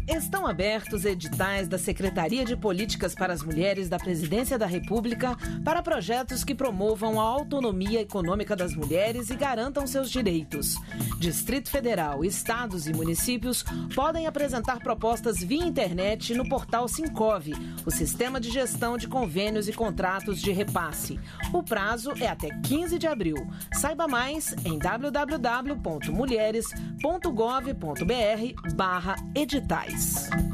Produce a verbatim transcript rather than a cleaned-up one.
Estão abertos editais da Secretaria de Políticas para as Mulheres da Presidência da República para projetos que promovam a autonomia econômica das mulheres e garantam seus direitos. Distrito Federal, estados e municípios podem apresentar propostas via internet no portal Sincov, o Sistema de Gestão de Convênios e Contratos de Repasse. O prazo é até quinze de abril. Saiba mais em w w w ponto mulheres ponto gov ponto b r barra editais.